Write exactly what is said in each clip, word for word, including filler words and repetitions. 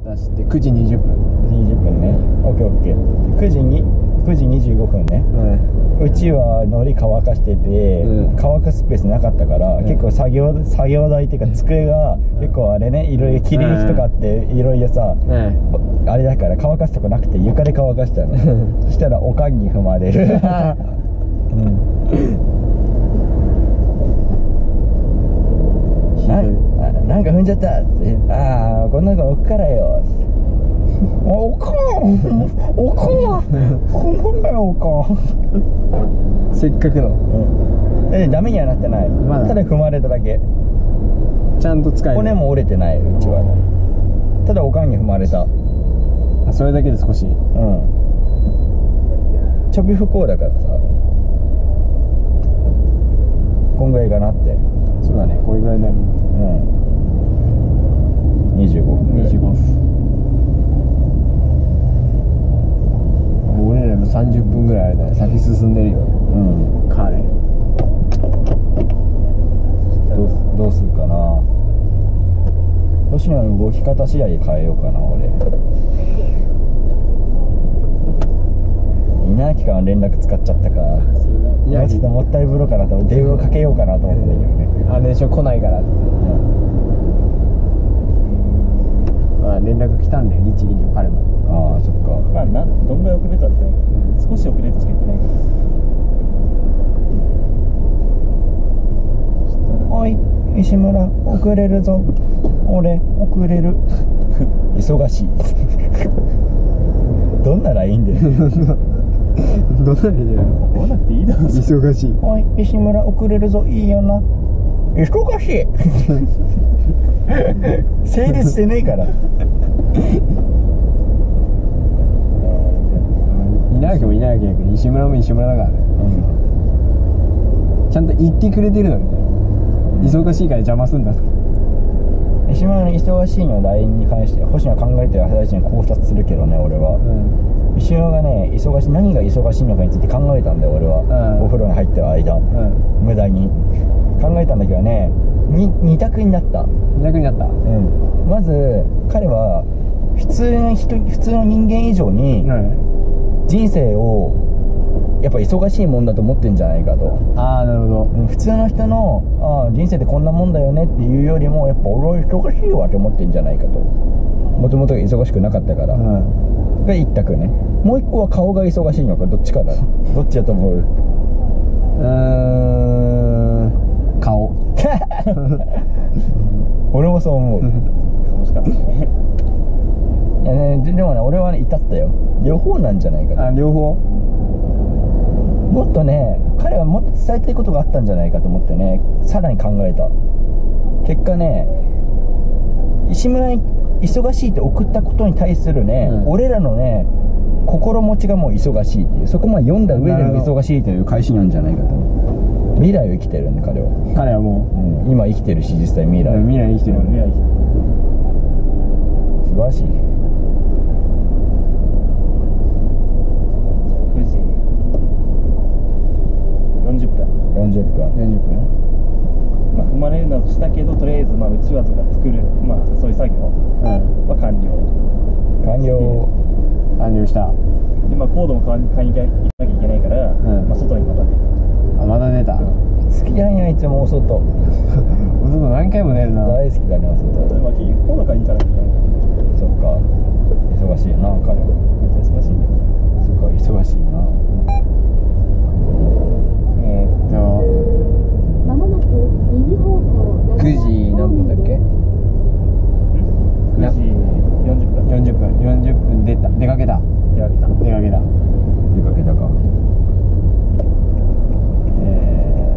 出してくじにじゅっぷん。 にじゅっぷんね。オッケーオッケー。くじにくじにじゅうごふんね。 うん、 うちは海苔乾かしてて、うん、乾かすスペースなかったから、うん、結構作業作業台っていうか机が結構あれね、いろいろ切り抜きとかあっていろいろさ、うん、あれだから乾かすとこなくて床で乾かしたの。そしたらおかんに踏まれる。うん、な, なんか踏んじゃったって、ああこんなの置くからよ。おかんおかん踏むなよおかん。 せっかくの、 うん、えダメにはなってない、まだただ踏まれただけ。 ちゃんと使える。 骨も折れてない、うちは。ただおかんに踏まれた。 あ、それだけで少し。うん、 ちょび不幸だからさ、こんぐらいかなって。 そうだね、これぐらいだよ。うん、 にじゅうごふんぐらい。 にじゅうごふん。俺らもさんじゅっぷんぐらいあれだね、先進んでるよ。うん、彼どう、どうするかな。星野の動き方次第で変えようかな。俺稲垣から連絡使っちゃったか。いやちょっともったいぶろうかなと、電話かけようかなと思ったんだけどね。 あれでしょ、来ないからって、うん、まあ連絡来たんだよ、日銀にも彼も。 ああそっか。 まあなどんぐらい遅れたって、うん、少し遅れとしか言ってないから。 おい石村遅れるぞ。俺遅れる。忙しい。どんなラインでどんなラインで来なくていいだろ。 忙しい。 おい石村遅れるぞ。いいよな。忙しい。成立してねえから。 稲垣も稲垣だけど石村も石村だからね、うん、ちゃんと言ってくれてるのにね、うん、忙しいから邪魔すんだと。 石村の忙しいの ライン に関して星野は考えてる話に考察するけどね、俺は、うん、石村がね忙しい、何が忙しいのかについて考えたんだよ俺は、うん、お風呂に入ってる間、うん、無駄に考えたんだけどね、に二択になった。 二択になった。うん、 まず彼は普通の人普通の人間以上に、うん人生をやっぱ忙しいもんだと思ってんじゃないかと。 ああなるほど、 うん、普通の人のあ人生ってこんなもんだよねっていうよりもやっぱ俺は忙しいわって思ってんじゃないかと。もともと忙しくなかったから、うん、が一択ね。もう一個は顔が忙しいのか、どっちかだ。どっちだと思う？うーん顔。 俺もそう思う。顔しかないね。いやね、でもね俺はね至ったよ。両方なんじゃないかと。 あ両方。 もっとね彼はもっと伝えたいことがあったんじゃないかと思ってね、さらに考えた結果ね、石村に忙しいって送ったことに対するね、うん、俺らのね心持ちがもう忙しいっていう、そこまで読んだ上での忙しいという返しなんじゃないかと。未来を生きてるんで彼は。 彼はもう、うん、今生きてるし実際未来、 うん、未来生きてる、未来生きてる。 素晴らしいね。 くじよんじゅっぷんよんじゅっぷんよんじゅっぷん、 まあ踏まれるなどしたけど、とりあえずまあうちわとか作る、まあそういう作業は完了、 うん、完了完了した。 でまあコードも買いに行かなきゃいけないから、うん、まあ外にまた出た。 あまた出た、うん、 好きだねいつもお外。お外何回も出るな。 大好きだねお外。 まあ結局コード買いに行かなきゃいけないから。 そっか忙しいな彼は。 めっちゃ忙しいんだよ。 そっか忙しいな。 えー、っとくじ何分だっけ？ くじよんじゅっぷんよんじゅっぷんよんじゅっぷん出た。出かけた出かけた出かけた出かけたか。 え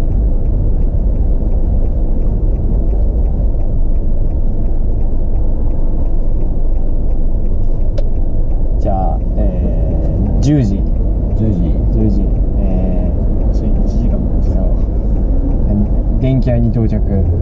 ー、じゃあ、えー、じゅうじじゅうじじゅうじ、えー、ついにいちじかんも。 そう電気屋に到着。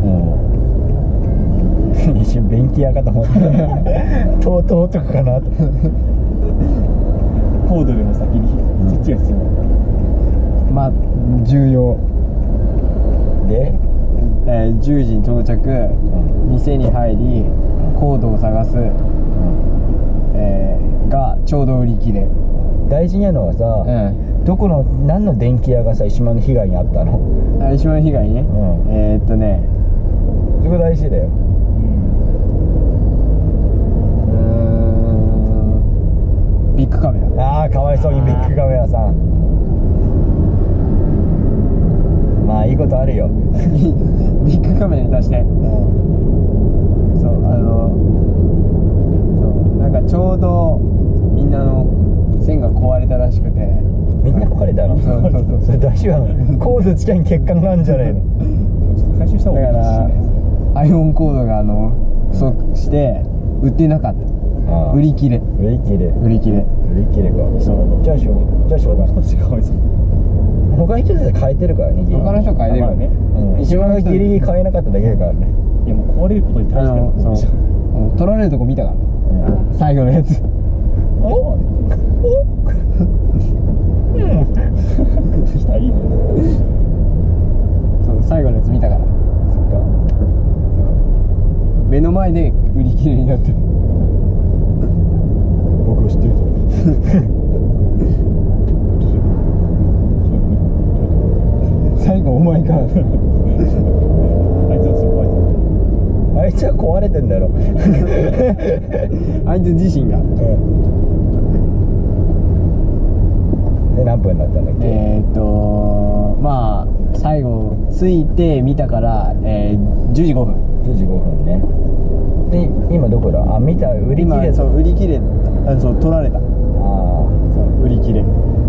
一瞬便器屋かと思った。とうとうとくかなと。 コードよりも先にそっちが必要なんだ。 まあ重要で、 えー、じゅうじに到着、うん、店に入りコードを探す、うん、 ちょうど売り切れ。 大事なのはさ、 うんどこの何の電気屋がさ石間の被害に遭ったの？ あ、石間の被害ね、 うんえー、っとねそこ大事だよ。 うーんビッグカメラ。 ああかわいそうにビッグカメラさん。まあいいことあるよ。 ビッグカメラに出して、そうあのそうなんかちょうどみんなの線が壊れたらしくて、 みんな壊れたの？ そうそうそうそれ大丈夫なの？コード近いに欠陥があるんじゃないの？ 回収した方がいいだからですね。 アイオンコードがあの不足して売ってなかった。 ああ売り切れ売り切れ売り切れ。 売り切れか。 そうじゃあしょうじゃあしょうがない。 人たちかわいそう。 他の人たち変えてるからね。 他の人変えてるからね、 うん、一番ギリギリ変えなかっただけだからね。 いやもう壊れることに対あしてののそう取られるとこ見たから、 うん最後のやつ。 おおうん期待いいね。 そう最後のやつ見たから、 そっか。 目の前で売り切れになってる。 僕知ってるぞ。 最後お前か。 あいつはすごい。 あいつは壊れてんだろ。 あいつ自身がで何分だったんだっけ？ えー、っとまあ最後着いて見たから、えー、じゅうじごふん。 じゅうじごふんね。で今どこだ？あ見た売り切れた。 今そう売り切れあそう取られた。 ああそう売り切れ。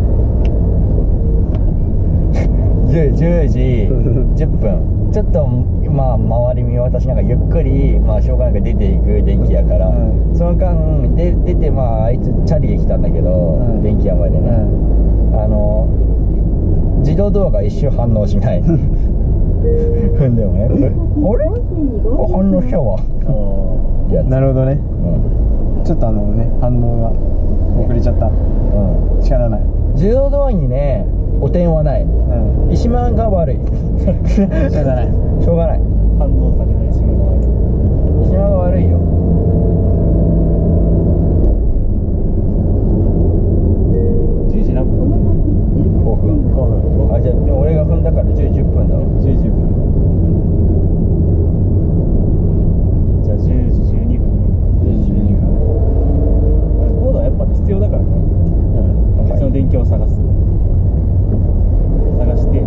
じゅうじじゅっぷん。ちょっとまあ周り見渡しながらゆっくりまあしょうがなく出ていく電気屋から、 うん、 その間で出てまああいつチャリで来たんだけど、うん、電気屋までね、うん、あの自動ドアが一瞬反応しない。踏んでもね、あれ？反応したわ。やつなるほどね、うん、ちょっとあのね反応が遅れちゃった、うん、仕方ない。 自動ドアにね汚点はない、うん、石間が悪い。しょうがないしょうがない。 反応されない島が悪い。 島が悪いよ。 じゅうじ何分？ ごふん。ごふん。あ、じゃあ俺が踏んだからじゅうじゅっぷんだろ。 じゅうじゅっぷん。じゃあじゅうじじゅうにふん。 じゅうじじゅうにふん。 コードはやっぱ必要だからね。うん。別の電気を探す。探して。うん。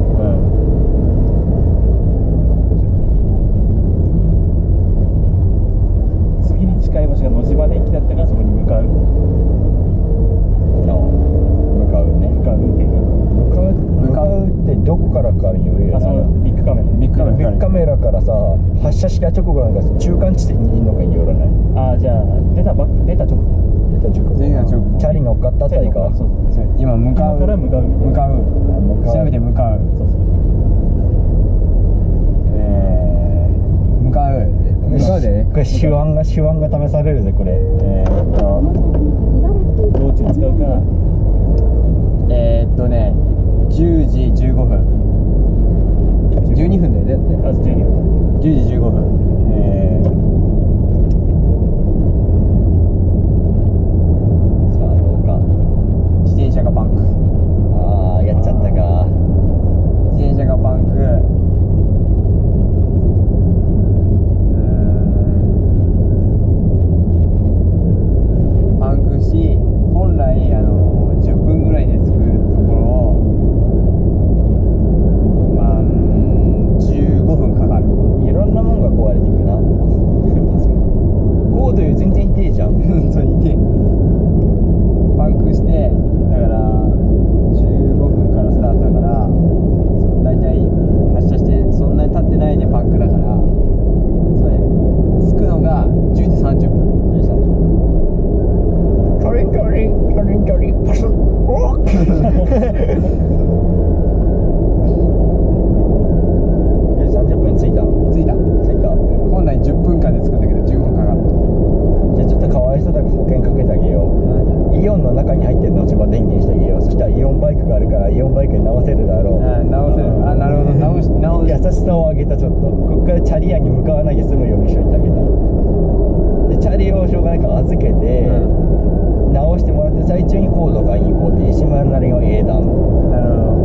次に近い場所が野島電機だったからそこに向かう。 向かうね。 向かう運転が。 向かう向かうってどこからかによるよあ、そな。 のビッグカメラ。 ビッグカメラ。 ビッグカメラからさ発射した直後なんか中間地点にいるのかによらない。 ああ、じゃあ出たば出た直後。 出た直後。 出た直後。 チャリ乗っかったあたりか。 そうそう。 今向かう。 今から向かう。 向かう。 向かう。 調べて向かう。 そうそう。 えー、向かう。向かうでね。 これ手腕が手腕が試されるぜこれ。 えー、っと道中使うか。 えー、っとねじゅうじじゅうごふん。じゅうにふんだよね。だって。 あ、じゅうにふん。 じゅうじじゅうごふん。えー、 さあどうか。 自転車がパンク。 ああやっちゃったか。 自転車がパンク。うーんパンクし、本来あのじゅっぷんぐらいで着くところをまあじゅうごふんかかる。 いろんなもんが壊れていくな。コードより全然痛いじゃん。 そういてパンクして、だからじゅうごふんからスタートだから、そう大体発車してそんなに経ってないでパンクだから、それ着くのがじゅうじさんじゅっぷん。 トリントリントリントリンパス。おっ。さんじゅっぷん着いたの？ 着いた。 着いた。 本来じゅっぷんかんで着くんだけどじゅうごふんかかった。 じゃあちょっとかわいそうだから保険かけてあげよう。イオンの中に入ってるのをば電源してあげよう。そしたらイオンバイクがあるからイオンバイクに直せるだろう。 あ直せる。あなるほど。直し直し優しさをあげた。ちょっとこっからチャリ屋に向かわないで済むようにしといてあげた。でチャリをしょうがないから預けて、 うん直してもらってる最中にコード買いに行こうって石村なりの英断。 なるほど。